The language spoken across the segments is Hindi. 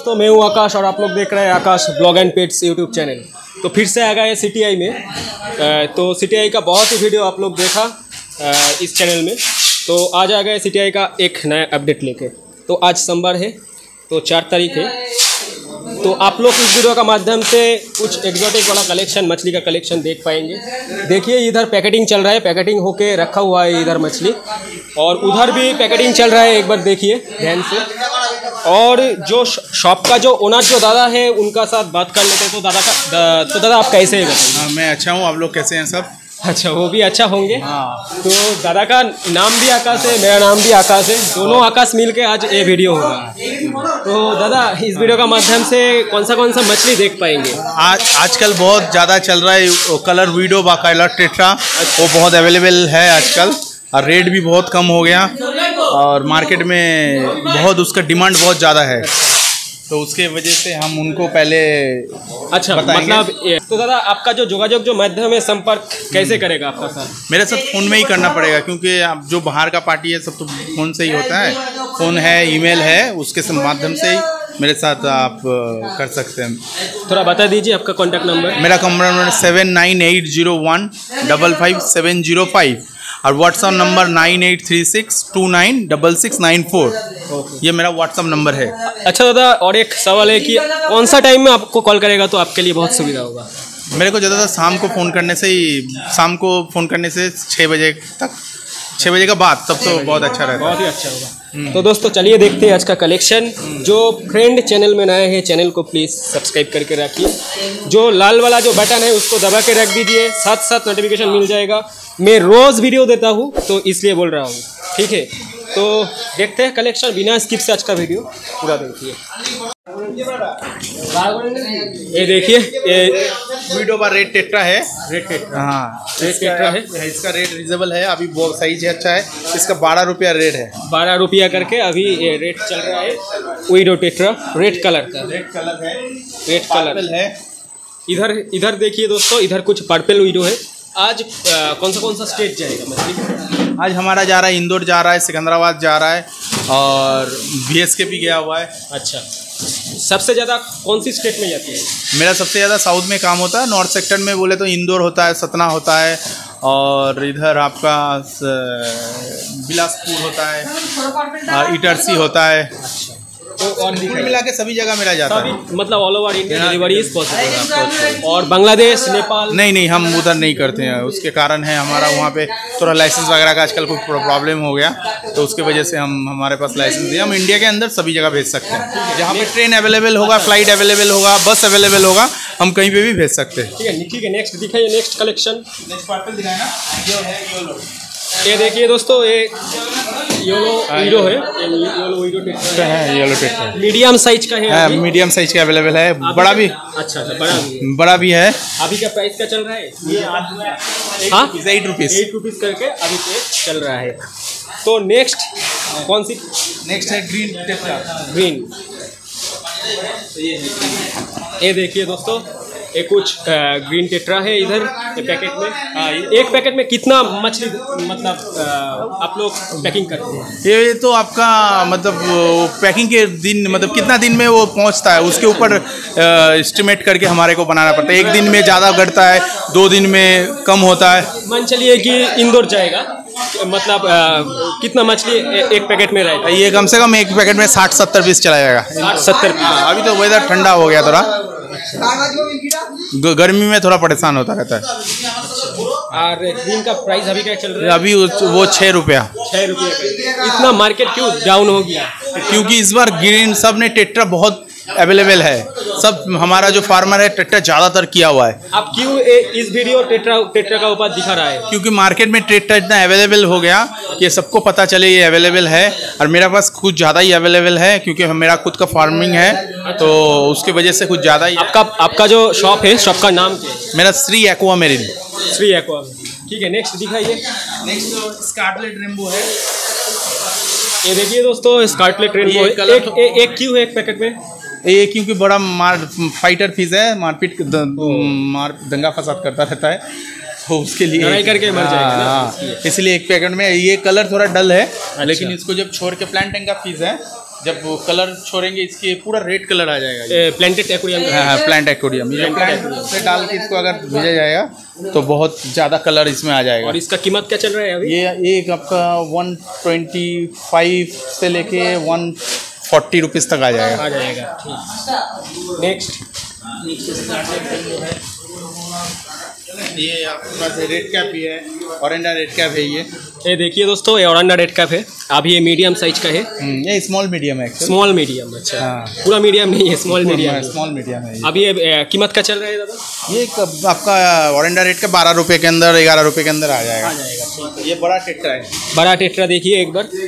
दोस्तों, मैं हूँ आकाश और आप लोग देख रहे हैं Aakash blog and pets YouTube channel. तो फिर से आ गए CTI में। तो CTI का बहुत ही वीडियो आप लोग देखा इस चैनल में। तो आज आ गए CTI का एक नया अपडेट लेके। तो आज सोमवार है, तो 4 तारीख है। तो आप लोग इस वीडियो का माध्यम से कुछ एग्जॉटिक वाला कलेक्शन, मछली का कलेक्शन देख पाएंगे। देखिए इधर पैकेटिंग चल रहा है, पैकेटिंग होके रखा हुआ है इधर मछली, और उधर भी पैकेटिंग चल रहा है। एक बार देखिए ध्यान से। और जो शॉप का जो ओनर जो दादा है उनका साथ बात कर लेते हैं। तो दादा आप कैसे हैं? हाँ, मैं अच्छा हूँ। आप लोग कैसे हैं सब? अच्छा, वो भी अच्छा होंगे। हाँ। तो दादा का नाम भी आकाश है, मेरा नाम भी आकाश है, दोनों आकाश मिलके आज ये वीडियो होगा। तो दादा इस वीडियो का माध्यम से कौन सा मछली देख पाएंगे? आजकल बहुत ज़्यादा चल रहा है कलर वीडो बाकायदा टेट्रा, वो बहुत अवेलेबल है आजकल, और रेट भी बहुत कम हो गया, और मार्केट में बहुत उसका डिमांड बहुत ज़्यादा है। तो उसके वजह से हम उनको पहले मतलब तो दादा आपका जो जोगाजोग जो माध्यम है, संपर्क कैसे करेगा आपका साथ? मेरे साथ फ़ोन में ही करना पड़ेगा, क्योंकि आप जो बाहर का पार्टी है सब तो फ़ोन से ही होता है। फ़ोन है, ईमेल है, उसके माध्यम से ही मेरे साथ आप कर सकते हैं। थोड़ा बता दीजिए आपका कॉन्टैक्ट नंबर। मेरा कॉन्टैक्ट नंबर 7980155505 और व्हाट्सअप नंबर 9836296694। ये मेरा व्हाट्सअप नंबर है। अच्छा दादा, और एक सवाल है कि कौन सा टाइम में आपको कॉल करेगा तो आपके लिए बहुत सुविधा होगा? मेरे को ज़्यादातर शाम को फ़ोन करने से 6 बजे तक, 6 बजे का बाद, तब तो बहुत अच्छा रहता है। बहुत ही अच्छा होगा। तो दोस्तों चलिए देखते हैं आज का कलेक्शन। जो फ्रेंड चैनल में नए हैं, चैनल को प्लीज़ सब्सक्राइब करके रखिए। जो लाल वाला जो बटन है उसको दबा के रख दीजिए, साथ नोटिफिकेशन मिल जाएगा। मैं रोज़ वीडियो देता हूँ तो इसलिए बोल रहा हूँ, ठीक है? तो देखते हैं कलेक्शन, बिना स्किप से आज का वीडियो पूरा देखिए। ये देखिए, ये वीडियो का रेट टेट्रा है। रेट टेट्रा, हाँ, रेट टेट्रा है। इसका रेट रिजनेबल है, अभी बहुत सही है, अच्छा है। इसका 12 रुपया रेट है। 12 रुपया करके अभी ये रेट चल रहा है। वीडियो टेट्रा रेड कलर का, रेड कलर है, रेड कलर है। इधर देखिए दोस्तों, इधर कुछ पर्पल वीडियो है। आज कौन सा स्टेट जाएगा मछली? आज हमारा जा रहा है, इंदौर जा रहा है, सिकंदराबाद जा रहा है, और BSK भी गया हुआ है। अच्छा, सबसे ज़्यादा कौन सी स्टेट में जाती है? मेरा सबसे ज़्यादा साउथ में काम होता है। नॉर्थ सेक्टर में बोले तो इंदौर होता है, सतना होता है, और इधर आपका बिलासपुर होता है, इटरसी होता है। तो और मिला के सभी जगह मेरा जाता है। मतलब all over India delivery is possible. और बांग्लादेश, नेपाल? नहीं, हम उधर नहीं करते हैं। उसके कारण है हमारा वहाँ पे थोड़ा लाइसेंस वगैरह का आजकल कुछ प्रॉब्लम हो गया, तो उसके वजह से हमारे पास लाइसेंस दिया। हम इंडिया के अंदर सभी जगह भेज सकते हैं। जहाँ पे ट्रेन अवेलेबल होगा, फ्लाइट अवेलेबल होगा, बस अवेलेबल होगा, हम कहीं पे भी भेज सकते हैं। ठीक है। नेक्स्ट दिखाइए, नेक्स्ट कलेक्शन। नेक्स्ट पर्पल दिखाए ना, ये है योलो। ये देखिए दोस्तों, ये योलो वीडियो है। योलो वीडियो टेट्रा है, येलो टेट्रा मीडियम साइज का है। मीडियम साइज का अवेलेबल है, बड़ा भी। अच्छा, बड़ा भी है। अभी का प्राइस क्या चल रहा है? ये 8 रुपीज़ करके अभी चल रहा है। तो नेक्स्ट कौन सी? नेक्स्ट है ग्रीन टेट्रा। ग्रीन, ये देखिए दोस्तों, ये कुछ ग्रीन टेट्रा है इधर पैकेट में। एक पैकेट में कितना मछली मतलब आप लोग पैकिंग करते हैं? ये तो आपका मतलब पैकिंग के दिन, मतलब कितना दिन में वो पहुंचता है, उसके ऊपर एस्टिमेट करके हमारे को बनाना पड़ता है। एक दिन में ज़्यादा घटता है, 2 दिन में कम होता है। मान चलिए कि इंदौर जाएगा, मतलब कितना मछली एक पैकेट में रहेगा? ये कम से कम एक पैकेट में 60-70 पीस चला जाएगा। 60-70 पीस। अभी तो वेदर ठंडा हो गया, थोड़ा गर्मी में थोड़ा परेशान होता रहता है। और ग्रीन का प्राइस अभी क्या चल रहा है? अभी वो 6 रुपया। 6 रुपये का। इतना मार्केट क्यों डाउन हो गया? क्योंकि इस बार ग्रीन सब ने टेट्रा बहुत अवेलेबल है। सब हमारा जो फार्मर है टेट्रा ज़्यादातर किया हुआ है। आप क्यों इस वीडियो टेट्रा का ऊपर दिखा रहा है? क्योंकि मार्केट में टेट्रा इतना अवेलेबल हो गया कि सबको पता चले ये अवेलेबल है, और मेरे पास कुछ ज़्यादा ही अवेलेबल है, क्योंकि मेरा खुद का फार्मिंग है। तो उसकी वजह से कुछ ज़्यादा ही। आपका जो शॉप है, शॉप का नाम क्या है? मेरा Shri aquamarine. Shri aqua, ठीक है। नेक्स्ट दिखाइए। नेक्स्ट स्कारलेट रेनबो है। ये देखिए दोस्तों, स्कारलेट रेनबो एक क्यों है एक पैकेट में? ये क्योंकि बड़ा फाइटर फिश है, मारपीट दंगा फसाद करता रहता है, तो उसके लिए लड़ाई करके मर जाएगा ना, इसलिए एक पैकेट में। ये कलर थोड़ा डल है, लेकिन इसको जब छोड़ के प्लांटिंग का फिश है, जब वो कलर छोड़ेंगे इसके पूरा रेड कलर आ जाएगा। प्लांटेड एक्वेरियम का हाँ, प्लांट एक्वेरियम। ये प्लांट से डाल के इसको अगर भेजा जाएगा तो बहुत ज़्यादा कलर इसमें आ जाएगा। और इसका कीमत क्या चल रहा है अभी? ये एक आपका 125 से लेके 140 रुपीज़ तक आ जाएगा। ठीक। नेक्स्ट ये आपके पास रेड कैप भी है, ओरेंडा रेड कैप है। ये देखिए दोस्तों, ये ओरेंडा रेड कैप है। अभी ये मीडियम साइज का है। ये स्मॉल मीडियम है। स्मॉल मीडियम, अच्छा। हाँ। पूरा मीडियम नहीं है, स्मॉल मीडियम। स्मॉल मीडियम है। अभी ये कीमत क्या चल रहा है दादा? ये आपका ओरेंडा रेड का 12 रुपये के अंदर, 11 रुपये के अंदर आ जाएगा। ये बड़ा टेट्रा है। बड़ा टेट्रा देखिए एक बार।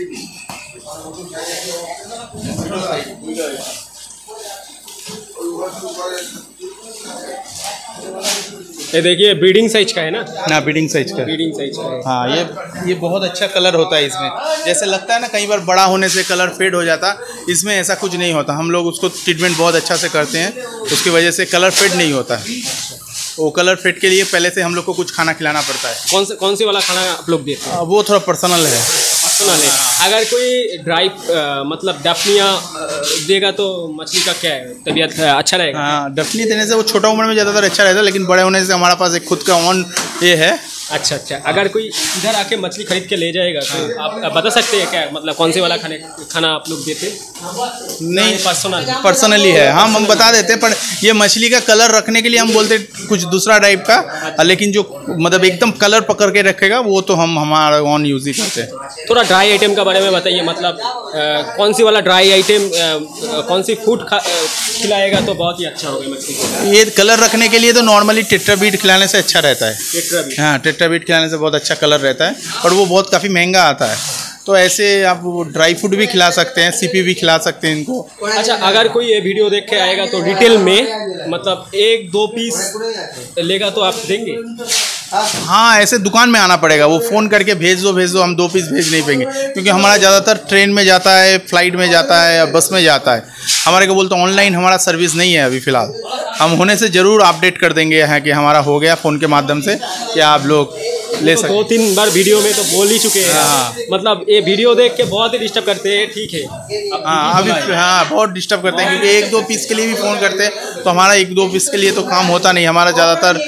ये देखिए ब्रीडिंग साइज का है ना? ब्रीडिंग साइज का। ब्रीडिंग साइज का है। हाँ, ये बहुत अच्छा कलर होता है इसमें। जैसे लगता है ना कई बार बड़ा होने से कलर फेड हो जाता, इसमें ऐसा कुछ नहीं होता। हम लोग उसको ट्रीटमेंट बहुत अच्छा से करते हैं, उसकी वजह से कलर फेड नहीं होता। वो कलर फेड के लिए पहले से हम लोग को कुछ खाना खिलाना पड़ता है। कौन से वाला खाना आप लोग देते हैं? वो थोड़ा पर्सनल है। अगर कोई ड्राई मतलब डफनिया देगा तो मछली का क्या है, तबीयत अच्छा रहेगा? हाँ, डफनी देने से वो छोटा उम्र में ज़्यादातर अच्छा रहता है, लेकिन बड़े होने से हमारे पास एक खुद का ऑन ये है। अच्छा। अगर कोई इधर आके मछली खरीद के ले जाएगा तो आप बता सकते हैं क्या, मतलब कौन से वाला खाना आप लोग देते? नहीं, पर्सनली है। हम बता देते हैं, पर ये मछली का कलर रखने के लिए हम बोलते कुछ दूसरा टाइप का, लेकिन जो मतलब एकदम कलर पकड़ के रखेगा वो तो हम हमारा ऑन यूज ही करते हैं। थोड़ा ड्राई आइटम का बारे में बताइए, मतलब कौन सी वाला ड्राई आइटम, कौन सी फूड खिलाएगा तो बहुत ही अच्छा होगा मछली को? ये कलर रखने के लिए तो नॉर्मली टेट्राबीट खिलाने से अच्छा रहता है। टेट्राबीट? हाँ, टेट्राबीट खिलाने से बहुत अच्छा कलर रहता है, पर वो बहुत काफ़ी महंगा आता है। तो ऐसे आप ड्राई फूड भी खिला सकते हैं, सीपी भी खिला सकते हैं इनको। अच्छा, अगर कोई ये वीडियो देख के आएगा तो रिटेल में मतलब 1-2 पीस लेगा तो आप देंगे? हाँ, ऐसे दुकान में आना पड़ेगा। वो फ़ोन करके भेज दो, हम 2 पीस भेज नहीं पाएंगे, क्योंकि हमारा ज़्यादातर ट्रेन में जाता है, फ्लाइट में जाता है या बस में जाता है। हमारे को बोलते ऑनलाइन हमारा सर्विस नहीं है अभी फ़िलहाल। हम होने से ज़रूर अपडेट कर देंगे हैं कि हमारा हो गया फ़ोन के माध्यम से, कि आप लोग ले सकते। 2-3 बार वीडियो में तो बोल ही चुके हैं। हाँ। मतलब ये वीडियो देख के बहुत ही डिस्टर्ब करते हैं। ठीक है। हाँ, अभी बहुत डिस्टर्ब करते हैं, क्योंकि 1-2 पीस के लिए भी फ़ोन करते हैं, तो हमारा 1-2 पीस के लिए तो काम होता नहीं। हमारा ज़्यादातर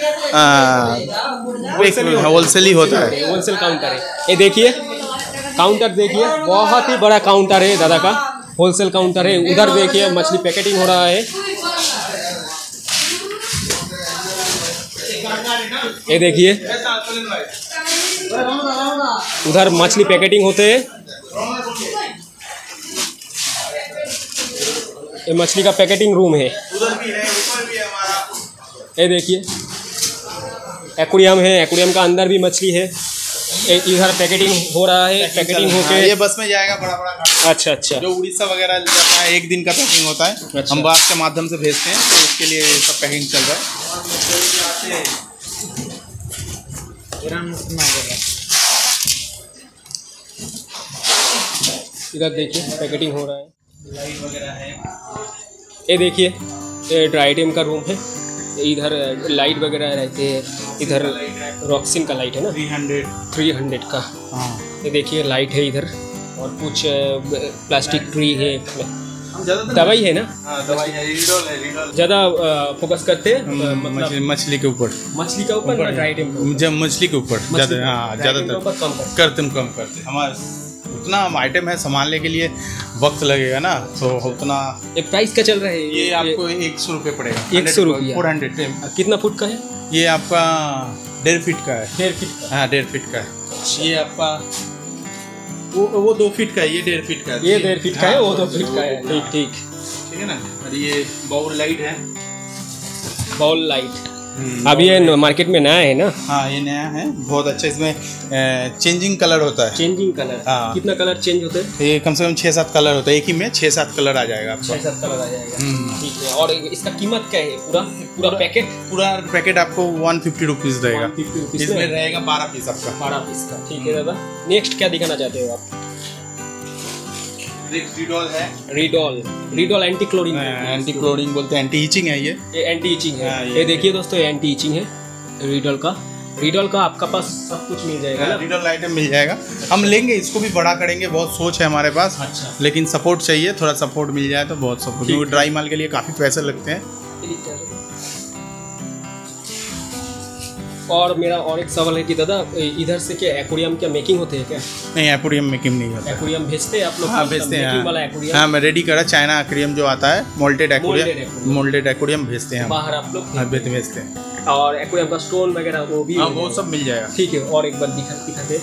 होलसेल ही होता है। होलसेल काउंटर है। ये देखिए काउंटर, देखिए बहुत ही बड़ा काउंटर है दादा का, होलसेल काउंटर है। उधर देखिए मछली पैकेटिंग हो रहा है। ये देखिए उधर मछली पैकेटिंग होते हैं। ये मछली का पैकेटिंग रूम है। ये देखिए एक्वेरियम है, एक्वेरियम का अंदर भी मछली है। इधर पैकेटिंग हो रहा है, पैकेटिंग होके ये बस में जाएगा बड़ा। अच्छा। जो उड़ीसा वगैरह जाता है, 1 दिन का पैकिंग होता है। अच्छा। हम बस के माध्यम से भेजते हैं, तो उसके लिए सब पैकिंग चल रहा है। इधर देखिए पैकेटिंग हो रहा है, लाइट वगैरह है। ये देखिए ये ड्राई आइटम का रूम है। इधर लाइट वगैरह रहते हैं। इधर रॉक्सिन का लाइट है ना, 300 का। हाँ, ये देखिए लाइट है इधर, और कुछ प्लास्टिक ट्री है। दवाई है ना? हाँ, दवाई है, रीडोल है। ज़्यादा फोकस करते हैं मतलब मछली के ऊपर, मछली का ऊपर, ड्राई आइटम जब मछली के ऊपर ज़्यादा। हाँ, ज़्यादातर कम करते। हमारे उतना आइटम है, संभालने के लिए वक्त लगेगा ना, तो उतना। एक प्राइस का चल रहा है ये आपको 100 रुपये पड़ेगा। 100 रुपया। 400। कितना फुट का है? ये आपका 1.5 फीट का है। 1.5 फीट का? हाँ, 1.5 फीट का है। ये आपका वो 2 फीट का है, ये 1.5 फीट का है। ये 1.5 फीट का है, वो 2 फीट का है। ठीक है ना। और ये बाउल लाइट है। बाउल लाइट अभी ये मार्केट में नया है ना? हाँ, ये नया है, बहुत अच्छा। इसमें चेंजिंग कलर होता है। Changing colour? हाँ। कितना कलर चेंज होते हैं? ये कम से कम 6-7 कलर होता है, एक ही में 6-7 कलर आ जाएगा आपको। 6-7 कलर आ जाएगा। ठीक है। और इसका कीमत क्या है? पूरा पैकेट आपको 150 रुपीज़ रहेगा। 150 रुपीज़ इसमें रहेगा 12 पीस आपका। 12 पीस का। ठीक है दादा, नेक्स्ट क्या दिखाना चाहते हो आप? रीडोल है। रीडोल एंटी क्लोरिंग बोलते हैं, एंटी ईचिंग है। ये एंटी ईचिंग है। हाँ, ये देखिए दोस्तों, ये एंटी ईचिंग है रीडोल का। रिडल का आपका पास सब कुछ मिल जाएगा ना? रिडल आइटम मिल जाएगा। हम लेंगे, इसको भी बड़ा करेंगे, बहुत सोच है हमारे पास। अच्छा। लेकिन सपोर्ट चाहिए, थोड़ा सपोर्ट मिल जाए तो बहुत सपोर्ट, क्योंकि ड्राई माल के लिए काफ़ी पैसे लगते हैं। और मेरा और एक सवाल है कि दादा इधर से क्या एक्वेरियम क्या मेकिंग होते हैं क्या? नहीं, एक्वेरियम मेकिंग नहीं होता। एक्वेरियम भेजते हैं आप लोग? हाँ भेजते हैं। मेकिंग वाला एक्वेरियम? हाँ, मैं रेडी करा चाइना एक्वेरियम जो आता है, मोल्टेड एक्वेरियम भेजते हैं हम। बाहर आप लोग भेजते हैं। और एक्वेरियम का स्टोन वगैरह वो भी? हाँ, वो सब मिल जाएगा। ठीक है, और एक बार दिखाते।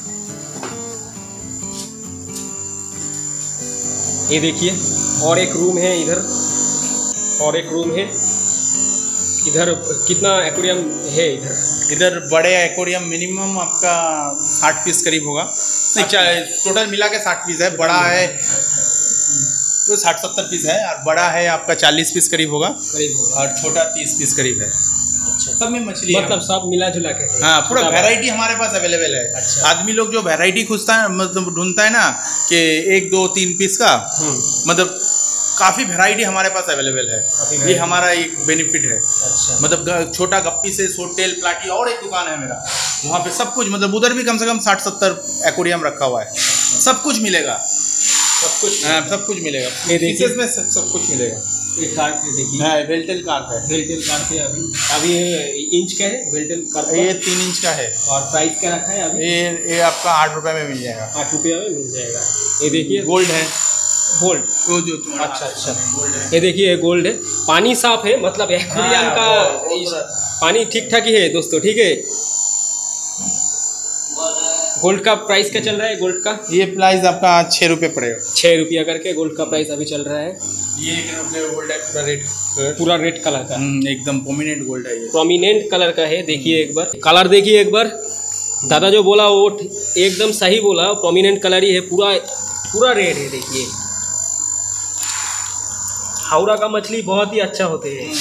ये देखिए, और एक रूम है इधर, और एक रूम है इधर। कितना एक्वेरियम है इधर? इधर बड़े एक्वेरियम मिनिमम आपका 60 पीस करीब होगा। नहीं, टोटल मिला के 60 पीस है। बड़ा है तो 60-70 पीस है, और बड़ा है आपका 40 पीस करीब होगा, और छोटा 30 पीस करीब है। अच्छा। सब में मछली मतलब सब मिला जुला के? हाँ, पूरा वैरायटी हमारे पास अवेलेबल है। अच्छा। आदमी लोग जो वैरायटी खोजता है, मतलब ढूंढता है ना कि 1, 2, 3 पीस का, मतलब काफ़ी वैरायटी हमारे पास अवेलेबल है। ये हमारा एक बेनिफिट है। अच्छा। मतलब छोटा गप्पी से सोटेल प्लाटी, और एक दुकान है मेरा, वहाँ पे सब कुछ, मतलब उधर भी कम से कम 60-70 एक्वेरियम रखा हुआ है। सब कुछ मिलेगा, सब कुछ। हाँ, सब कुछ मिलेगा। फिशेस में सब कुछ मिलेगा। एक कार्ड देखिए। हाँ, वेल्टेल कार्प है। वेल्टेल कार्प है। अभी इंच का है वेल्टेल कार्प? ये 3 इंच का है। और प्राइस क्या रखा है अभी? ये आपका 8 रुपये में मिल जाएगा। 8 रुपये में मिल जाएगा। ये देखिए, गोल्ड है। गोल्ड? वो जो अच्छा। ये देखिए, गोल्ड है। पानी साफ है, मतलब एक्वेरियम का पानी ठीक ठाक ही है दोस्तों। ठीक है। गोल्ड का प्राइस क्या चल रहा है? गोल्ड का ये प्राइस आपका 6 रुपये पड़ेगा। 6 रुपया करके गोल्ड का प्राइस अभी चल रहा है। ये गोल्ड है, पूरा रेड कलर का, एकदम प्रोमिनेंट गोल्ड है। ये प्रोमिनेंट कलर का है। देखिए एक बार कलर देखिए एक बार। दादा जो बोला वो एकदम सही बोला, प्रोमिनेंट कलर ही है, पूरा रेड है। देखिए, हावड़ा का मछली बहुत ही अच्छा होते हैं।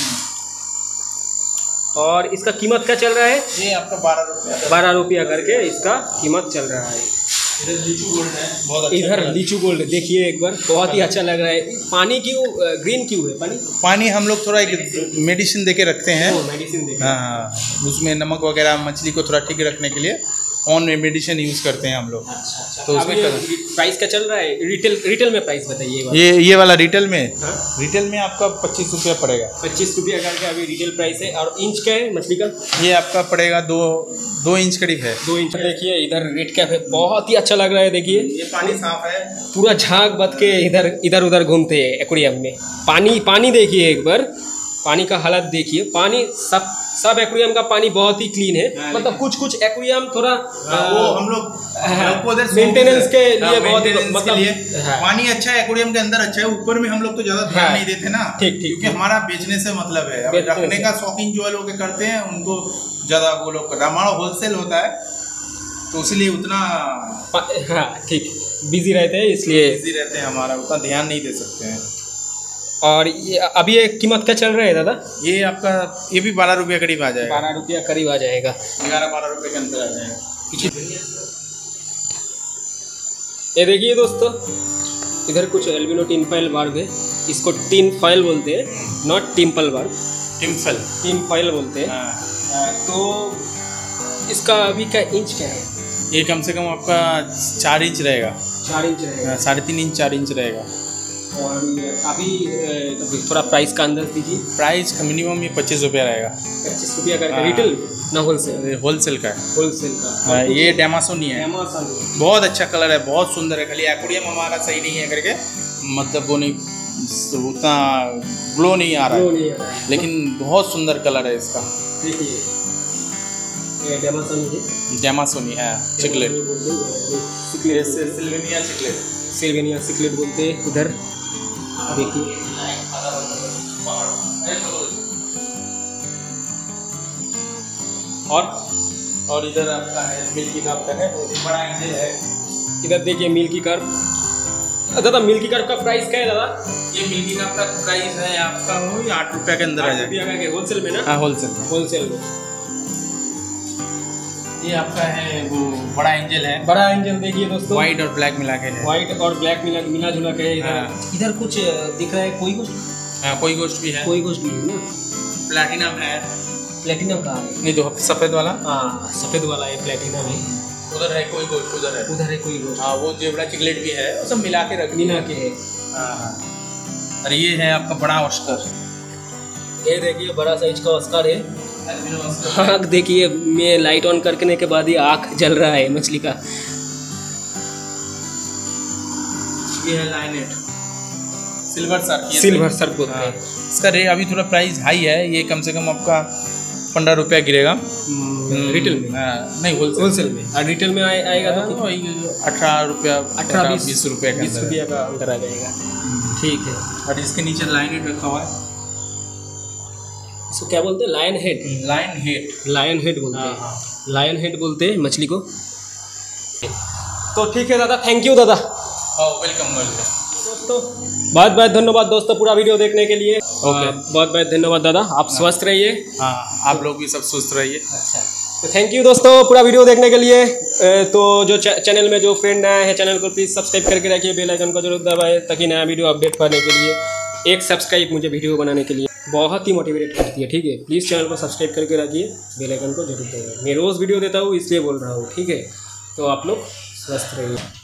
और इसका कीमत क्या चल रहा है? ये आपका 12 रुपया। 12 रुपया करके इसका कीमत चल रहा है। इधर लीचू गोल्ड है, बहुत अच्छा। इधर लीचू गोल्ड देखिए एक बार, बहुत ही अच्छा लग रहा है। पानी क्यों ग्रीन क्यों है? पानी हम लोग थोड़ा एक मेडिसिन देके रखते हैं। मेडिसिन देके? हाँ, उसमें नमक वगैरह मछली को थोड़ा ठीक रखने के लिए ऑन मेडिसिन यूज़ करते हैं हम लोग। अच्छा। तो उसमें प्राइस क्या चल रहा है? रिटेल में प्राइस बताइए। ये वाला रिटेल में? हाँ? रिटेल में आपका 25 रुपया पड़ेगा। 25 रुपया करके अभी रिटेल प्राइस है। और इंच क्या है मछली का? ये आपका पड़ेगा 2 इंच करीब है। 2 इंच। देखिए इधर रेड कैप है, बहुत ही अच्छा लग रहा है। देखिए ये पानी साफ है, पूरा झाग बत के इधर उधर घूमते हैं एक्वेरियम में। पानी देखिए एक बार, पानी का हालत देखिए। पानी सब एक्वेरियम का पानी बहुत ही क्लीन है। मतलब कुछ एक्वेरियम थोड़ा वो हम लोग मेंटेनेंस के लिए बहुत, मतलब पानी अच्छा है एक्वेरियम के अंदर अच्छा है, ऊपर में हम लोग तो ज़्यादा ध्यान नहीं देते ना। ठीक, क्योंकि हमारा बेचने से मतलब है। अब रखने का शौकीन जो लोग करते हैं उनको ज़्यादा वो लोग करते हैं। हमारा होलसेल होता है तो इसलिए उतना ठीक बिजी रहते हैं, इसलिए बिजी रहते हैं, हमारा उतना ध्यान नहीं दे सकते हैं। और ये अभी ये कीमत क्या चल रहा है दादा? ये आपका ये भी 12 रुपये करीब आ जाएगा। 12 रुपया करीब आ जाएगा। 11-12 रुपये के अंदर आ जाएगा। ये देखिए दोस्तों, इधर कुछ एल्बिनो टिन फाइल बार्ब है। इसको टिन फाइल बोलते हैं, not temple barb. Tin foil बोलते हैं। तो इसका अभी क्या इंच क्या है? ये कम से कम आपका 4 इंच रहेगा। 4 इंच रहेगा? 3.5 इंच 4 इंच रहेगा। और अभी थोड़ा प्राइस का अंदाज दीजिए। प्राइस का मिनिमम ये 25 रुपया रहेगा। 25 रुपया करके रिटेल ना होलसेल? होलसेल का है। होलसेल का। ये डेमासोनी है, बहुत अच्छा कलर है, बहुत सुंदर है। खाली एक्वेरियम हमारा सही नहीं है करके, मतलब वो नहीं उतना ग्लो नहीं आ रहा है, लेकिन बहुत सुंदर कलर है इसका। देखिए डेमासोनी है, चिकलेट, सिल्वेनिया चिकलेट बोलते हैं इधर। देखिए और इधर आपका है मिल्की कार्प का है, बड़ा एंजल है। इधर देखिए मिल्की कार्प। दादा मिल्की कार्प का प्राइस क्या है दादा? ये मिल्की कार्प का प्राइस है आपका वही 8 रुपये के अंदर आ जाएगा। होलसेल में ना? हाँ, होलसेल में। ये आपका है वो बड़ा एंजल है। बड़ा एंजल देखिए दोस्तों, व्हाइट और ब्लैक मिला के है। व्हाइट और ब्लैक मिला जुला के है। इधर कुछ दिख रहा है, कोई गोश्त? हाँ, कोई गोश्त भी है। कोई गोश्त भी है ना? प्लैटिनम है। प्लेटिनम कहाँ है? नहीं, जो सफ़ेद वाला, हाँ सफ़ेद वाला है प्लेटिनम है। उधर है कोई गोश्त, उधर है कोई गोश्त। हाँ, वो जेबड़ा चिकलेट भी है, वो सब मिला के रख मिला के है। हाँ। और ये है आपका बड़ा ऑस्कर। ये देखिए बड़ा साइज का ऑस्कर है। आँख देखिए, मैं लाइट ऑन करने के बाद ही आँख जल रहा है मछली का। ये है लाइनेट, सिल्वर सर्क। सिल्वर सर्क बोलते हैं। इसका रेट अभी थोड़ा प्राइस हाई है, ये कम से कम आपका 15 रुपया गिरेगा रिटेल में। नहीं, होलसेल में। और रिटेल में आएगा तो 18 रुपया, 18-20 रुपये का 20 रुपया का अंदर आ जाएगा। ठीक है। और इसके नीचे लाइनेट रखा हुआ है। इसको क्या बोलते हैं? Lion head. लायन हेड बोलते हैं। लायन हेड बोलते हैं मछली को। तो ठीक है दादा, थैंक यू दादा। वेलकम। दोस्तों बहुत बहुत धन्यवाद दोस्तों पूरा वीडियो देखने के लिए। बहुत बहुत धन्यवाद दादा, आप स्वस्थ रहिए। हाँ, आप लोग भी सब स्वस्थ रहिए। अच्छा, तो थैंक यू दोस्तों पूरा वीडियो देखने के लिए। तो जो चैनल में जो फ्रेंड नया है, चैनल को प्लीज़ सब्सक्राइब करके रखिए, बेल आइकन को जरूर दबाएं ताकि नया वीडियो अपडेट पाने के लिए। एक सब्सक्राइब मुझे वीडियो बनाने के लिए बहुत ही मोटिवेट करती है। ठीक है, प्लीज़ चैनल को सब्सक्राइब करके रखिए, बेल आइकन को जरूर दबाएं। मैं रोज़ वीडियो देता हूँ इसलिए बोल रहा हूँ। ठीक है, तो आप लोग स्वस्थ रहिए।